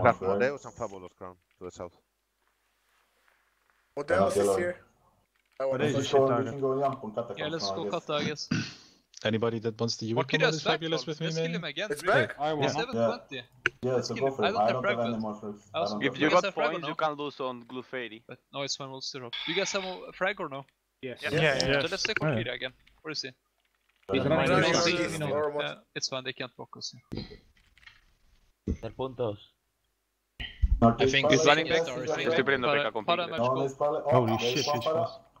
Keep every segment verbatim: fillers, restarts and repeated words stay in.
You have Monster, right? Modeus and Fabulous Crown to the south. What else is yellow. here? I What wanna is We your can shit go, we target? can go jump on Catacombs Yeah, let's now, I go guess. Kata, I guess. Anybody that wants to use Valkyria's is back, fabulous bro. with me, Let's kill man. him again. It's really. back? I It's wanna. seven twenty. Yeah, so kill go him. for I it. don't I have don't frag, have any but- more flags. I I also- don't If have you flags. guys have frag or no? can lose on glue fairy. But no, it's one will still up. Do you guys have a frag or no? Yes. Yes. Yeah, yeah. So let's take Yeah. Valkyria again. Where is he? He's Uh, running Running north. northeast, No. Oramond. Uh, it's fine, they can't block us. Del puntos. Northeast I think palace, it's running yes, back or is is that he- Estoy right? perdiendo Para- P K con para Pingles. match No, goal. this palace. Oh, Holy there's shit, one he's para. fast.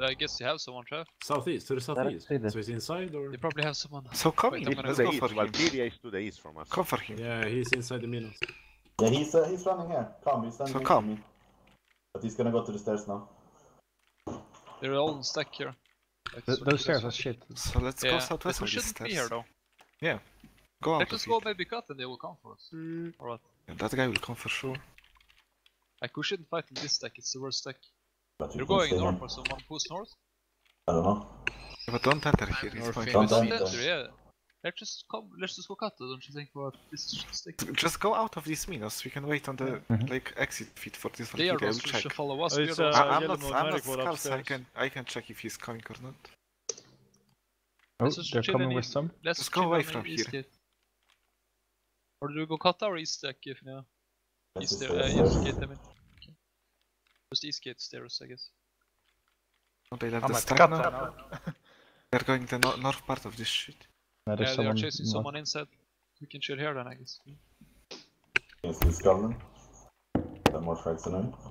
I guess you have someone, Trev. Southeast, to the southeast. Sweden. So he's inside or? You probably have someone. So come Wait, in, I'm He's gonna to let's the go east. for him. Valkyria is to the east from us. Come for him. Yeah, he's inside the minos. Yeah, he's uh, he's running here. Come, he's standing So next come. to me. But he's gonna go to the stairs now. They're all in stack here. Like, Th so those this stairs one. are shit. So let's Yeah, go but southwest we of these shouldn't be stairs. here though. Yeah. Go out Let's of just it. go maybe cut and they will come for us. Or what? Yeah, that guy will come for sure. Like we shouldn't fight in this stack, it's the worst stack. But we You're can going stay north here. or someone push north? I don't know. Yeah, but don't enter here, he's Or going Don't famous enter. enter, yeah. Let's just come, let's just go cut it, don't you think about this stick? Just go out of these minos, we can wait on the Mhm. like exit feed for this They are Valkyrie, I will those who check. should follow us, Oh, we it's, are uh, those- I, I'm yellow not, mode I'm not medic wall scouts, I upstairs. can, I can check if he's coming or not. Oh, Let's just they're chill coming in with east- some. Let's Just go chill away on from east here. gate. Or do we go cut our east stack if no? Let's East just there, stay uh, east upstairs. gate, I mean. Okay. Just east gate stairs, I guess. Oh, they left I'm the at stack cut now. now. They're going the no north part of this shit. No, there's Yeah, they are someone chasing north. someone inside. We can chill here then, I guess. Can see Skullman. There more frags than him.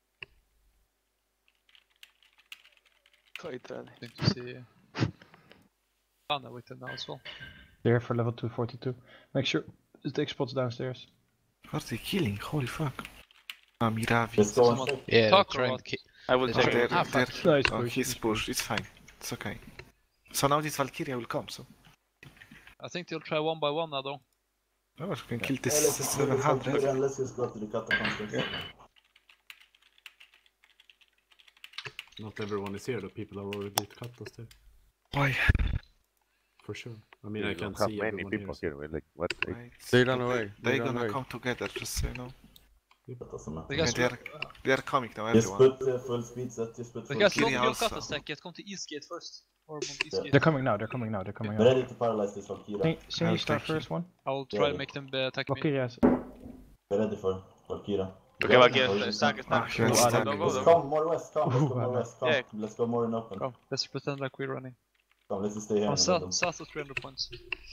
Quite ready. Think to see. Anna with it now as well. They're here for level two forty-two. Make sure to take spots downstairs. What are they killing? Holy fuck. Ah, Miravi. Let's go and Someone- check. Yeah, Talk they're trying about- to ki- I will They're check. trying- They're, Ah, they're, fuck. Nice oh, push, he's nice pushed. It's fine. It's okay. So now this Valkyria will come, so. I think they'll try one by one now though. Oh, we can kill Hey, this let's just do this seven Valkyrie hundred. and let's just go to the catacombs first. Not everyone is here, the people are already cut us there. Why? For sure. I mean, We I don't can't have see many everyone people here. here. We're like, what? Like, Right. They run away. They're They run gonna away. come together, just so you know. That doesn't matter. The Yeah, guys they're, will- they're coming now, Just everyone. put uh, full speed set, just put The full guys speed. don't Valkyria build cut also. the stack yet, come to east gate first. Or on east Yeah. gate. They're coming now, they're coming now, they're coming Be out. ready to paralyze this Valkyria. Can, can I'll you start take you. first one? I'll Yeah, try yeah. to make them uh, attack me. Okay, yes. Be ready for Valkyria. Okay, Valkyria, stack, stack, stack. Ah, you're stack. Let's come more west, come, let's Ooh, go more I west, come. Yeah. Let's go more in open. Come, let's pretend like we're running. Come, let's just stay here. Oh, in the middle. south, south of three hundred points.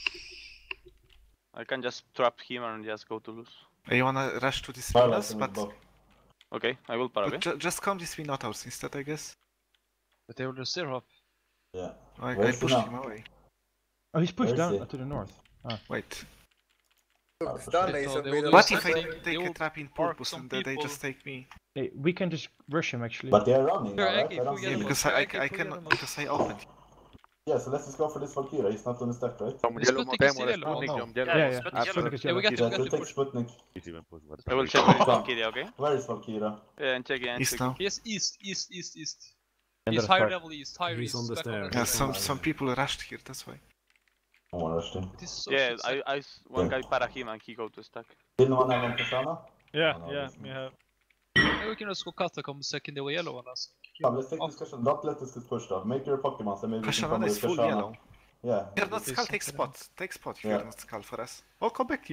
I can just trap him and just go to lose. Hey, you wanna rush to this Paralyze minos, him but, with bow. Okay, I will para, but okay? ju just come this Minotaurs instead, I guess. But they will just zero up. Yeah. I, I Where's he pushed now? him away. Oh, he's pushed Where is down he? to the north. Wait. Oh, It's for done, sure. They Nathan. will We do don't What the if I same thing, take they a will trap in park purpose some and then they people. just take me? Hey, we can just rush him actually. But they're running now, Sure, right? Eggy, I don't forget see Yeah, him. him. because I, I, Okay, I forget cannot, him. because I opened. Yeah, so let's just go for this Valkyria. He's not on the stack, right? From Is yellow Sputnik mode, is them or yellow? Sputnik Oh, no. from yellow. Yeah, yeah. Yeah, Sputnik is we yellow. get to Yeah, get so to take push. Sputnik. He's even pushed, what? I will check with Come. Valkyria, okay? Where is Valkyria? Yeah, and check and East check. now. Yes, east, east, east, east. End He's of the higher park. level east, higher He's east. on the back stairs. Yeah, stairs. some some people rushed here, that's why. I want to rush him. This is so Yeah, shit I, stack. I, s- one Yeah. guy para him and he go to stack. Didn't one have on Kasana? Yeah, Oh, no, yeah, this we one. have. Maybe we can just go catacombs second, they were yellow on us. Come, let's take this question. Don't let this get pushed off. Make your Pokemon, and maybe we can come Kashanana with is full Kashana. yellow. Yeah. You're not This skull, is take something spot. Take spot if Yeah. you're not skull for us. Oh, come back team.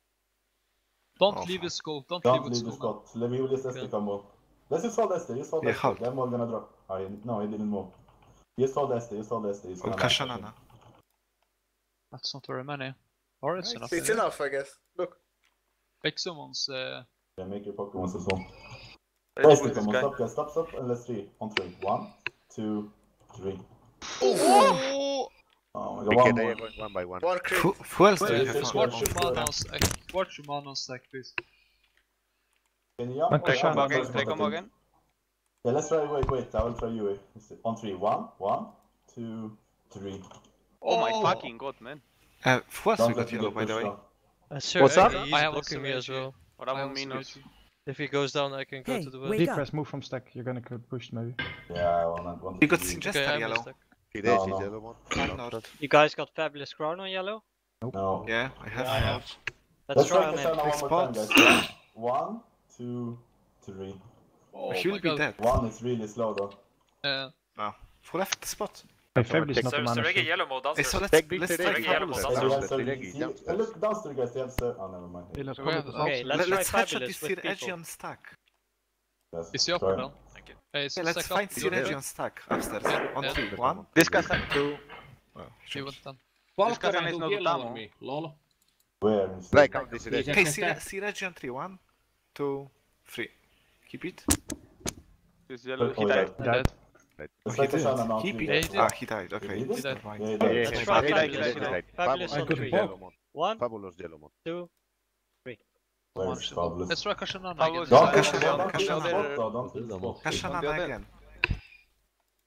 Don't Oh, leave fuck. his skull, don't, Don't leave leave his the skull. spot. Let me will just S T Okay. combo. Let's just hold S T. Just hold Yeah, S T. hold. Then we're gonna drop. Oh, he, no, he didn't move. Just hold S T. Just hold S T. He's Oh, gonna Kashanana. That's not very many. Or it's Right. enough. It's enough, I guess. Look. Pick someone's. Uh, Yeah, make your Pokemon as well. Let's S T push this combo. guy. Stop, guys. Stop, stop. And let's three. On three. One, two, three. Oh! Oh my god. Okay, One they more. are going one by one. One crit. Who, who else do Wait, you is have? this on? one? watch your mana on stack. Watch your mana on stack, please. Can you jump? One Okay, Try combo I'm again, first try one, combo I think. again. Yeah, let's try. Wait, wait. I will try you. eh. On three. One, one, two, three. Oh my Oh. fucking god, man. Uh, who else Don't we let got you yellow, get by the pushed way? off. Uh, sir, What's up? Eggy, I he's have blocking me as well. What I about have minus? Sputnik. If he goes down, I can go Hey, to the well. wait Deep up. press, move from stack. You're gonna get pushed maybe. Yeah, I want want You got to be- Singester Okay, I'm yellow. stuck. He No, does, he's no. yellow one. Come No, north. You guys got Fabulous Crown on yellow? No. Yeah, I have. I have. Let's Let's try try on Kasana him. one Take more time, spots. guys. One, two, three. Oh He'll my be god. dead. One is really slow though. Uh, Who left the spot? Hey, Fabulous is not the mana. shield. yellow mode Hey, so let's, Take big let's Reggie, try Reggie, Fabulous. yellow Hey, mode. then. guys, so Reggie, you see- jump uh, look downstairs, guys. They have sir. Oh, never mind. Hey, let's We go have- with the Okay, south. let's Let, try let's headshot Fabulous this with Sir Edgy people. on stack. Yes, is he up try. or down? Hey, Yeah, let's find Sir Edgy on stack upstairs. On Yeah. three. One, This Kazan. two. Oh, He shit. went down. This Kazan is not yellow Tamo. on me. Lol. Where? Like, count this Reggie. Okay, Sir Sir Edgy on three. One, two, three. Keep it. This yellow, he Oh, died. yeah. Dead. Let's Oh, try he didn't. Kasana now. Keep three, it. Yeah, guys. he did. Ah, he died. Okay, He did? never died. mind. Yeah, he Yeah, did. yeah, Let's yeah. try He died, he Fabulous died, he now. died. Fabulous I on could three. walk. Yellow mode. One, Fabulous yellow mode. two, Where is Fabulous? Let's try Kashanana Fabulous again. Don't Kashanana, kill don't kill the Kashanana. spot though. Don't kill the spot. Kashanana again.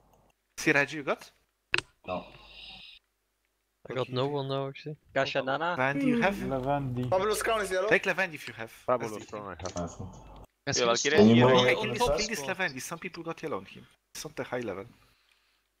Siraj, you got? No. I got no one now actually. Gasha Nana. Levendi you have? Levendi. Fabulous crown is yellow. Take Levendi if you have. Fabulous crown I have. Nice one. Guys, Yeah, can like you it Can is you here. move Yeah, it on on the top side? Kill this spot. Levendi, some people got yellow on him. It's not the high level.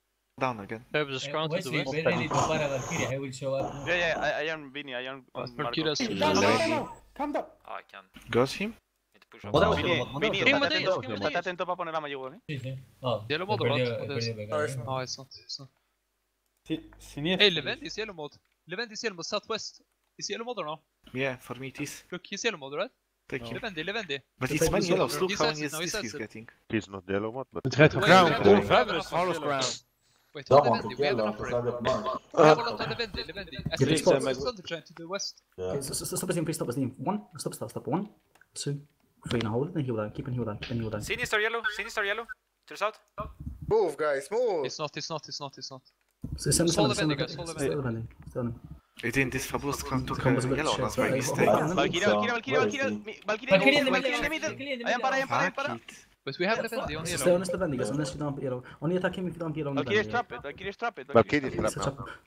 Down again. I was Uh, grounded to Wesley, west. we're ready to para Valkyria. I will show up. Yeah, yeah, I, I am Vinny, I am on Marco. Valkyria's Down, down, down, down. Come down. Goes him. Push up. Mandalo Vini, solo mod, mandalo Vini, solo state mod. atento, Mandalo state mod. attento para poner la Mayugo, eh. Sì, sì. Oh, Yellow ho mode or perdido- what? ho What is perdido it? pegare. No, it's not. It's not. Sinistro. Hey, Levent is yellow mode. Levent is yellow mode. Southwest. Is yellow mode or no? Yeah, for me it is. Look, he's yellow mode, right? Thank you. Levendi, Levendi. But The it's focus many is yellows. over. Look He how says many it now, he assists says he's it. getting. He's not yellow mod, but It's red Wait, ground. we have- Ground. we have enough Hollow yellow. ground. Wait, hold Someone Levendi, took we have yellow enough because red. I got marked. We have a lot of Levendi, Levendi. As Get the the spots. Thunder Giant to the west. Yeah. Okay, so, so, stop us in, please stop us in. One, stop, stop, stop. One, two, three. Now hold it and heal down. Keep and heal down. Keep and heal down. Sinister yellow, sinister yellow. To the south. Move, guys, move. It's not, it's not, it's not, it's not. So send Hold send the vending, send guys, hold the Stay the vending. Stay on him. I think this Fabulous can took Come a was a bit yellow shit, last but by I- mistake. I- Valkyrie, Valkyria, Valkyria, Valkyria, Valkyria. Mi- Valkyria, Valkyria in the Valkyria middle, in the middle. Valkyria in the I am para, I middle. am para, I am para. Fuck it. But we have Levendi on Stay yellow. honest the vending, guys. Unless you don't yellow. Only attack him if you don't yellow on the Valkyria is vending. trapped, Valkyria is trapped. Valkyrie is It's trapped a now. trap.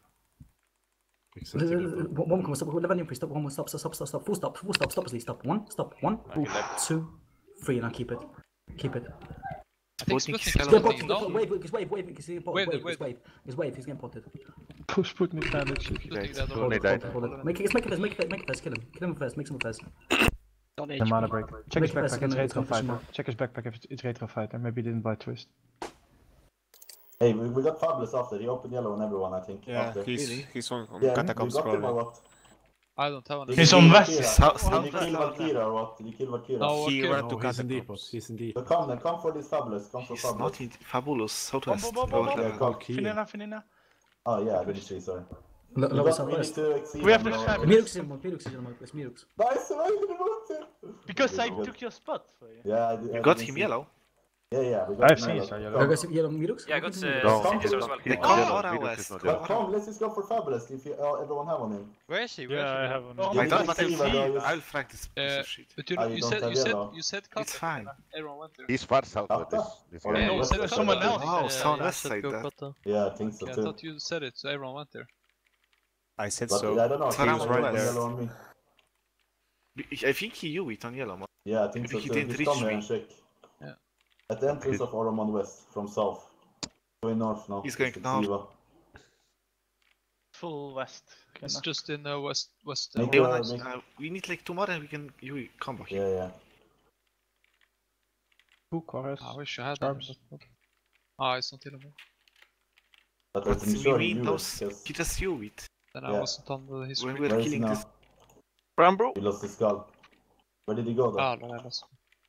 One one come stop. The vending please stop. One more stop. Stop. Stop. Stop. Stop. Full stop. Full stop. Stop. Please stop. One. Stop. One. Two. Three. Now keep it. Keep it. I think Sputnik Sputnik is has Get yellow. something, potted. no? Wave. Wave. He's wave. Wave. He's getting potted. Wave, Wave. wave. He's wave. He's wave. He's getting potted. Push Sputnik down that shit. Sputnik dead. Hold it. died. Hold it. Hold it. Make it. Make it fast. Make it fast. Make it fast. Kill him. Kill him fast. Make some fast. The mana break. Check his Make it fast, backpack, it's gonna- retro it's gonna fighter. push Check his backpack if it's- it's retro fighter. Maybe he didn't buy twist. Hey, we, we got Fabulous after. He opened yellow on everyone, I think. Yeah, after. he's he's on on Yeah, we catacombs got him or probably. what? I don't have Did any. you kill Valkyria? South- Did you south- kill Valkyria or what? Did you kill Valkyria? No, He okay. went to No, he's in depot. catacombs. He's in deep. So come then, come for this Fabulous. Come for He's Fabulous. not in Fabulous, southwest. Bom, bom, bom, bom, Yeah, come. Finina, Finina. Oh yeah, I didn't see, sorry. Low We got- we need southwest. to exceed We have them, to no- have- Mirux is in one. Mirux is in one. It's Mirux. Nice, I didn't want to. Because I Good. took your spot for you. Yeah, I did. You I got didn't him see. yellow. Yeah, yeah, we I got have him seen yellow. so Come. yellow. You guys yellow Mirux? Yeah, I got No. uh, Sinister as well. He's Oh, not yellow. Aura Venus West. is not But yellow. come, let's just go for Fabulous if you, uh, everyone have on him. Where is he? Where Yeah, I is he? have one. You I need don't to see whether you- I'll frag this piece Uh, of shit. But you, Ah, know, you you don't said, have you said, yellow. you said It's Kata. fine. Everyone went there. He's far south with After? this. this Or guy. Yeah, you west said it side, was someone I think. else. Oh, Yeah, sound yeah, west Should side go that. Kata. Yeah, I think so Yeah, I too. thought you said it, so everyone went there. I said But so. I don't know. It's around he's right right there. yellow on me. I think he knew it on yellow. man. Yeah, I think so He too. didn't Just reach come here me. and check. Yeah. At the entrance of Oramond West, from south. Going north now. He's going to north. Tibia. Full west. It's just in the west, west. Make Hey, uh, Jonas, make- uh, we need like two more and we can you come back. Yeah, yeah. Two chorus. I wish I had that. Charms. but- Ah, it's not anymore. But But I'm we sure he mean knew those, it, 'cause he just knew it. Then I Yeah. wasn't on the When history. we're where is he killing now? this. Run, bro. He lost his skull. Where did he go though? Ah, no, I lost.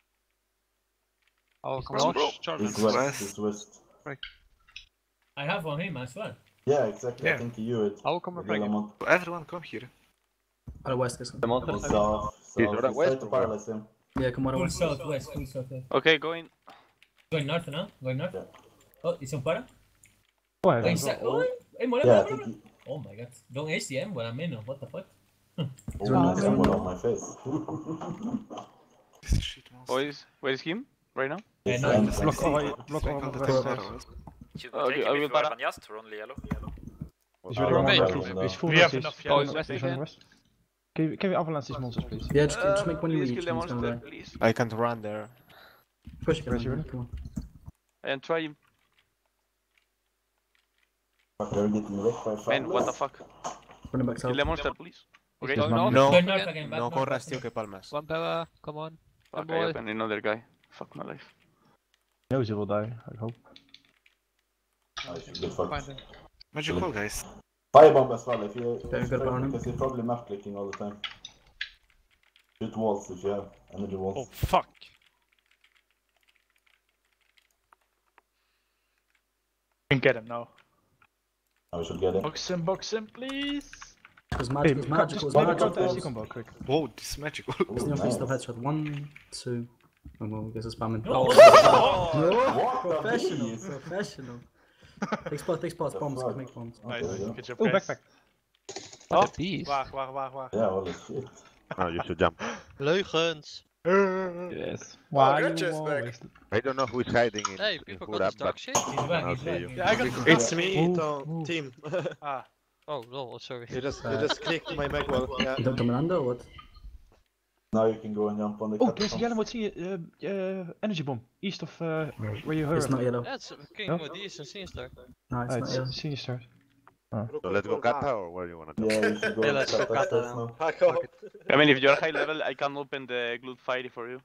Oh, come Run, on, bro. charge He's him. west, west. he's west. I have on him as well. Yeah, exactly. I Yeah. think he knew it. I will come and break him. Yellow Everyone come here. Out west, guys. South, south. He's He's alright trying west to or where? paralyze him. Yeah, come on, Full west. southwest, full southwest. Okay, going. Going north now? Going north? Yeah. Oh, it's on para? Oh, Oh, yeah. is that... Oh, hey, mola, Yeah, I mola, think mola. he... Oh my god. Don't H D M, well, I'm in. What the fuck? Oh, there's someone on my face. This is shit monster. Boys, where is him? Right now? Yeah, It's no, end- it's Block See, all, it's block like all on the the west top side. arrows. Okay, I will para. Just only yellow. He's I running don't west. know, He's, no. he's full We have northeast. enough Oh, yellow. it's He's running west. Can you, can you avalanche these monsters, please? Yeah, just, just make one you Please reach. kill the and it's gonna monster, die. please. I can't run there. Push it, Where's he come on. running? Come on. And try him. Fuck, they're getting wrecked by Man, what the Fabulous. fuck? Running back Kill south. the monster, please. Okay, going not- north. No, Going north again, back no north, corras, back tío, north. que palmas. One power, come on. Fuck, boy. I opened another guy. Fuck my life. He knows he will die, I hope. I should get fucked. Find him. Magic call, guys. Firebomb as well if you... Yeah, you got power on him. Because he's probably map clicking all the time. Shoot walls if you have energy walls. Oh, fuck. Can get him now. I should get it. Box him, box him, please. Hey, Because magic, cut- magic, just was maybe magic. cut the was- S C combo quick. Whoa, this is magical. Ooh, It's no nice. face of headshot. One, two. Oh, well, I guess it's spamming. No. What the Professional, bees? professional. Take spots, take spots, The bombs, fuck? make bombs. Okay, yeah. Good job, Oh, guys. backpack. What a beast. Wacht, wacht, wacht, wacht. Yeah, holy shit. Oh, you should jump. Leugens. Yes. Oh, Why you Gretchen's back. always... I don't know who is hiding in, Hey, in people Hood got up, this dark but shit. He's back, I'll he's see back. you. Yeah, I got It's me, Move, move. team. Ah, Oh, no, sorry. You just, you just clicked my back wall. Yeah. you don't dominando or what? Now you can go and jump on the Oh, there's a catacombs. yellow see uh, uh, energy bomb east of uh, where you heard. It's not yellow. That's fucking No? no? decent sinister. No, it's Ah, not yellow. it's sinister. So let's go Kata or where do you want to go? Yeah, you should go Yeah, and let's cut go the Kata stairs now. now. I mean, if you're high level, I can open the glued fire for you.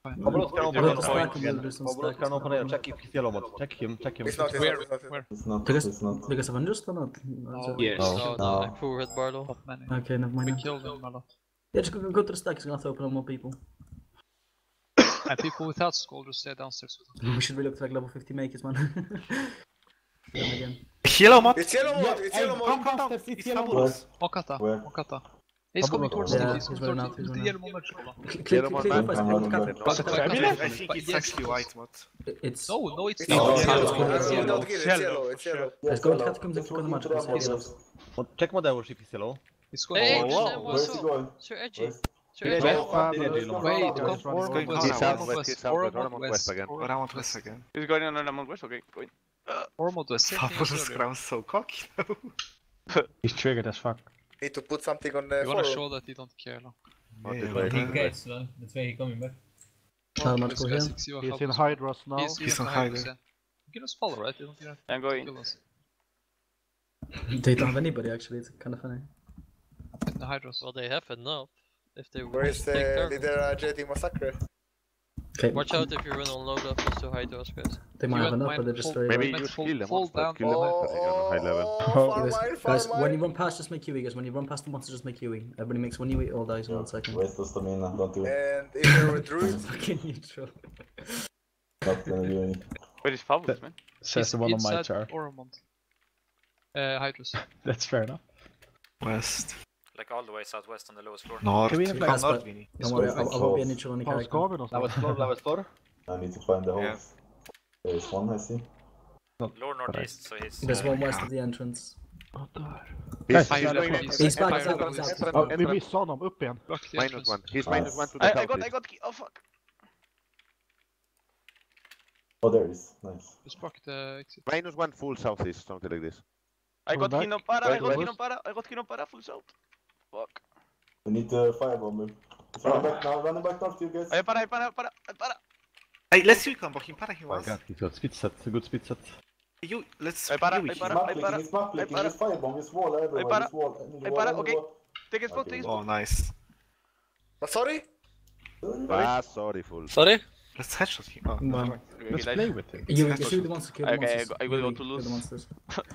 Obrot kan We'll open have to stack him, we'll do some Obrot stacks. kan open check if he's yellow mod. Check him, check him. It's not, it's Where? not, it's not. Where? It's not, Because, it's not. because of unjust or not? Oh, Yes. No, no, I full red bar though. Top many. Okay, never mind. We then. killed them a lot. Yeah, just go, go to the stack, it's gonna have to open up more people. And people without skull just stay downstairs with them. We should really look to like level fifty makers, man. Them again. Yellow mod. It's yellow mod, it's yellow mod. Come, come down. It's fabulous. Okata, Where? Okata. He's coming towards Yeah, the he's he's coming running towards out, he's the running yellow mod. Click, click, Yellow click, mod, click, man. click, I'm click, running click, back. click, Back, click, back, click. I think it's Yes, actually yes. white mod. It's No, no, it's It's not. yellow, It's yellow. yellow. It's It's yellow. yellow. Don't get it, it's yellow, it's yellow. Let's go to catacombs and click on the match. Let's get yellow. Check mod hours if he's yellow. He's going Hey, towards just the them Where's was he going? Sir Edgy. Where's- Sir Yeah, Edgy. yeah. Wait, come It's Ormond going West, He's down. southwest, Ormond he's West, southwest, Ormond Oramond West West, again. Around west again. He's going on Oramond West, okay, going. Ormond West. Same thing as Fabulous earlier. ground so cocky now. He's triggered as fuck. Need to put something on the You wanna forward. show that you don't care now. Not this Yeah, way. He gates, though. That's why he coming back. How Okay, much this go guy here? six, you are He's in helpless. Hydros now. He's, He's in on Hydros, Hydra. yeah. You can just follow, right? You don't you don't I'm going. kill us. They don't have anybody actually, it's kind of funny. In the Hydros. Well, they have enough. If they Where is take the turns. leader uh, J D Massacre? Okay, Watch out if you run on low levels to Hydros, guys. they might You have went enough, mine but they're just full- very Maybe low. Went you full- kill them full monster, down. kill them Oh, monster, you're on high level. oh, far Guys, mine, far guys, when you mine. run past, just make U E, guys. When you run past the monster, just make U E. Everybody makes one U E, all dies in one second. Waste the stamina, don't do it. And if you're a druid, Fucking neutral. Not gonna do any. Where is Fabulous, man? Says the one on my inside chart. Ormond. Uh, Hydros. That's fair enough. West. Like all the way southwest on the lowest floor. North. Can we have, like, Come Fast, north, but- Vinny. Don't worry, I, I won't be a Close. neutral on the Har character. Skaven och Levels four, levels four. I need to find the Yeah. holes. There's one I see. Lower northeast, so he's... There's one west of the entrance. He's Five he's left. going- He's He's back, fire he's out, levels. he's out. Oh, vi missade honom, upp igen. Block the Minus entrance. one. He's Nice. minus one to the I, I got, southeast. I got, key- oh fuck. Oh, there he is. Nice. Just block the exit. Minus one full southeast, something like this. I got back. Kino para, I Wait, got wait. Kino para, I got Kino para, full south. Fuck. We need to firebomb him. He's running back now, running back north to you guys. I para, I para, para, I para. Hey, let's you come, Bohin, para him Oh my once. god, he's got speed set, good speed set. You, let's I para, you I him. para. He's map I clicking, para. he's map clicking, para. he's firebomb, he's wall everywhere, para. he's wall. I need I wall, para, I need okay. wall. Take a spot, take a spot. Oh, nice. oh, sorry? Ah, sorry, full. Sorry? Let's headshot him. Oh, No. never mind. Let's play with him. You, you shoot the monster, kill the Okay, I monsters. go- I will go Really, to kill lose. the monsters.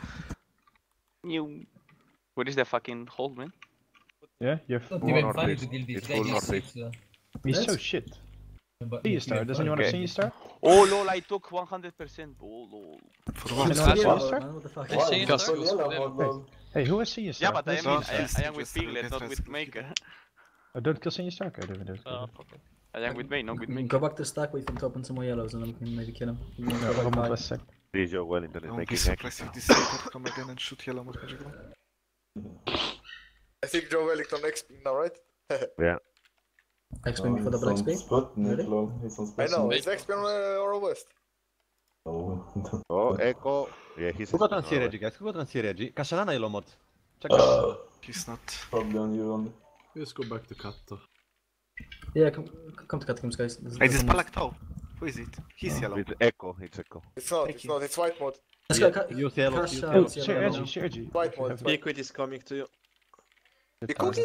New. Where is the fucking hole, man? Yeah, you're Not Full even funny northeast. to kill this It's guy. full Just northeast. six, uh, he's so Yes. shit. but See you not star. even Does funny. anyone have Okay. seen you star? Oh lol, I took one hundred percent. Oh lol. For No, what? it's That's yellow, faster? man, what the fuck? Hey, Why? see He's you so star. yellow, Hey. bro. Hey, who has seen you Yeah, star? but I Let's mean, just- I, let's I am with just- Piglet, let's not just with keep Maker. it. Oh, don't kill senior star. Okay, do it, do it. Ah, fuck it. I am with May, not with Maker. Go back to the stack, wait for him to open some more yellows, and then we can maybe kill him. Yeah, Oramond West sec. Please, Joe Wellington is Don't be making surprised action. if this Saber come again and shoot yellow mod magical. I think Joe Wellington X P now, right? Yeah. X P before double X P? Sputnik, Really? lol. He's on I know, Sputnik. it's X P on uh, Oro West. Oh. Oh, Echo. Yeah, he's... Who got on C Reggie, guys? Who got on C Reggie? Kashanana yellow mod. Check Uh, He's not. Probably on you only. Let's go back to Katta. Yeah, come, come to catacombs, guys. There's- Hey, there's this one more. Palak Who is it? He's yellow. With Echo, it's Echo. It's not, Thank it's you. not, it's white mode. Let's go, ca- Use yellow, Cash use out, yellow. yeah, Share yellow. Edgy, share Edgy. White mode. White. Liquid is coming to you. You cookie?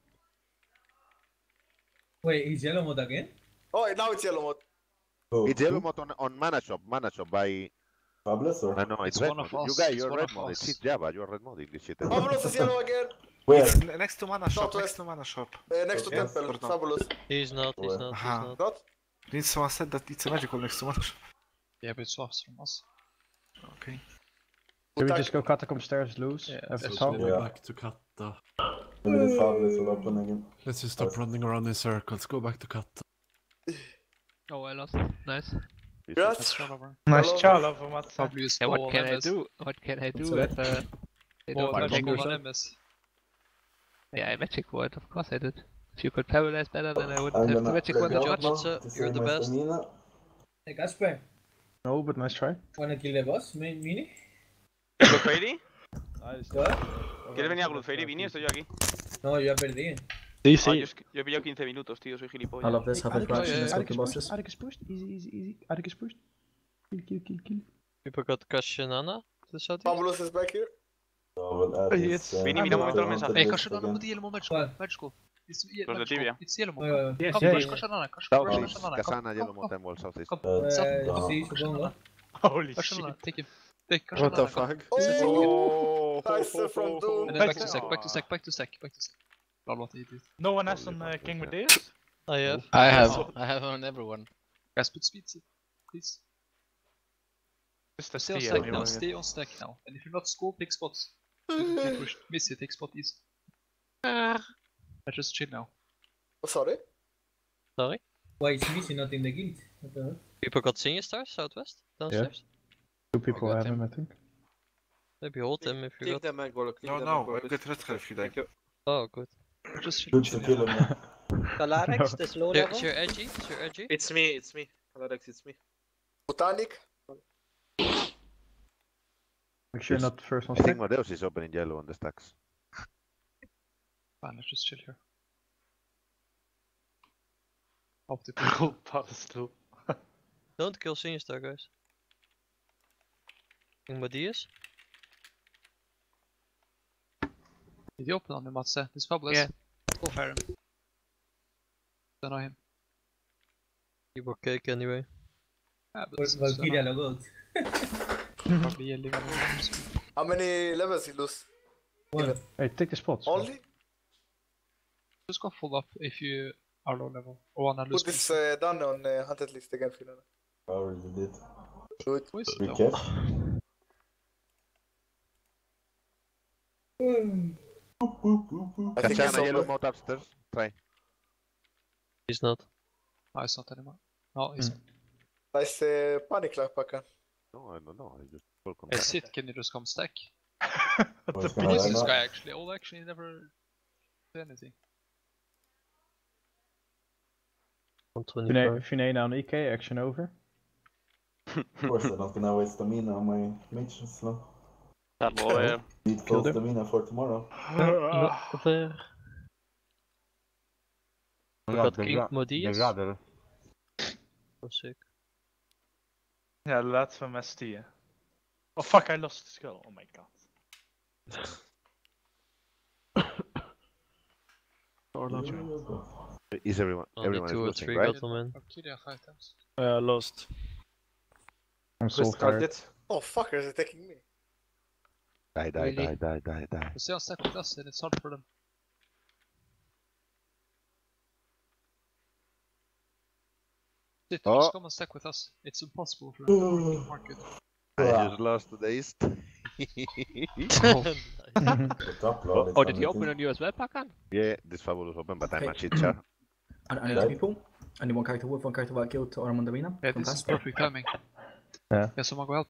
Wait, he's yellow mode again? Oh, now it's yellow mode. Oh, It's yellow mod on, on Mana Shop, Mana Shop by... Fabulous or? No, no, it's, It's red one of mod. You us, guys, it's you're one red of mod. us. It's Java, you're red modding this shit. Fabulous is yellow again. Where? It's n- next to Mana Shop, Northwest. next to Mana Shop. Uh, next to Yes, Temple. or not? Fabulous. He's not, he's Where? not, he's Aha. not. Not? Didn't someone said that it's a magical next to Mana Shop? Yeah, but it's off from us. Okay. Can we just go catacomb stairs loose? Yeah, Have that's some? Go Yeah. back to Katta. Maybe this Fabulous will open again. Let's just stop running around in circles. Go back to Katta. Oh, I lost. Nice. Yes. That's all over. Nice job, Probably use Yeah, what all can I M S. do? What can I What's do that? if uh, they More don't want magic to over go? M S. Yeah, magic word, of course I did. If you could paralyze better, then I wouldn't I'm have the gonna magic let word go job. now Sir, to you're save the my best. stamina. Hey, Casper, No, but nice try. wanna kill the boss, Mi- Mini? ¿Good Freddy? What? ¿Quieres venir a Good Freddy? Vini, estoy yo aquí. No, ya perdí. Sí, Ah, sí. yo, es que- yo he pillado quince minutos, tío, soy I gilipollas. love this, have a crash, let's go Attic kill is bosses. pushed, Attic is pushed. Easy, easy, easy. Attic is pushed. Kill, kill, kill, kill. People got Kashanana to the southeast. Fabulous is back here. So we'll add Hey, this, it's- uh, Vini, mira un momento el to mensaje. Eh, Hey, this Kashanana again. with the yellow magical. What? Magical. It's, ye- Close the left Tibia. short. It's yellow mode. Uh, Come, Yes, come, yeah, rush yeah. Kashanana, rush Southeast. Kashanana, come, Kasana, come, yellow come, mode, and wall southeast. come. Uh, Stop. down. see, so go on. Holy Kashanana, shit. take him. Take What the Kashanana, come. fuck? Set, take him. Oh, nice from Doom. And then back to stack, back to stack, back to stack, back to stack. Lol, what he did. No one has on uh, King with this? I have. I have. Oh. I have on everyone. Guys, put speed, please. Just a Stay on steal. stack you now, know. stay on stack now. And if you're not score, pick spots. If you push, miss it, take spot easy. Let's just chill now. Oh, sorry. Sorry? Why is Missy not in the guild? What the hell? People got senior stars southwest? Downstairs? Two people got have him. him, I think. Maybe hold them if you Click got. them and go. No, no, I've got red scarf if you like. Oh, good. Just chill, Good to chill. kill Yeah. him. Calarex, this low level? Is your edgy? Is your edgy? It's me, it's me. Alex, it's me. Botanic. Make sure you're not first on I think stack. Madeus is opening yellow on the stacks. Fine, let's just chill here. Hope the Oh, pass through. Don't kill senior star, guys. King Madius? Did you open on him, Matse? This fabulous. Yeah. Go fire him. Don't know him. You were cake anyway. Yeah, but Val- it's Valkyria log out. probably yelling on him. How many levels you lose? One. Hey, take the spots. Only? Just go full up if you are low level. Or wanna lose. Put this uh, done on uh, hunted list again, Finland. I already did. Good. Who is it Be though? careful. I think it's Kasana, yellow over. mode upstairs. Try. He's not. No, it's not anymore. No, it's Mm. Nice uh, panic clap, Pakan. No, I don't know. I just full Hey, contact. sit, can you just come stack? What's What gonna is line this up? guy actually? All actually never did anything. one Fine- twenty-five. Fine now on E K, action over. Of course, I'm not gonna waste stamina on my mage slow. That boy. uh, Need full Killed him. stamina for tomorrow. Not there. We got the King ra- Madius. The rather. Oh, sick. Yeah, that's from S T. Yeah. Oh fuck, I lost the skull. Oh my god. Is everyone? Only everyone is two or losing, three right? gentlemen. Valkyria five times. Uh, lost. I'm so tired. Oh, fuckers attacking me. Die, die, Really? die, die, die, die. But stay on stack with us and it's hard for them. Sit, Oh. just come and stack with us. It's impossible for them to market. I just lost to the east. The top load is Oh, did he coming open in. on you as well, Pakan? Yeah, this fabulous open, but I'm a Okay. chitcher. I, I need two people. I need one character wolf, one character white guild to Oramond Arena. Yeah, this is Fantastic. perfect timing. Yeah. Yeah, someone go help.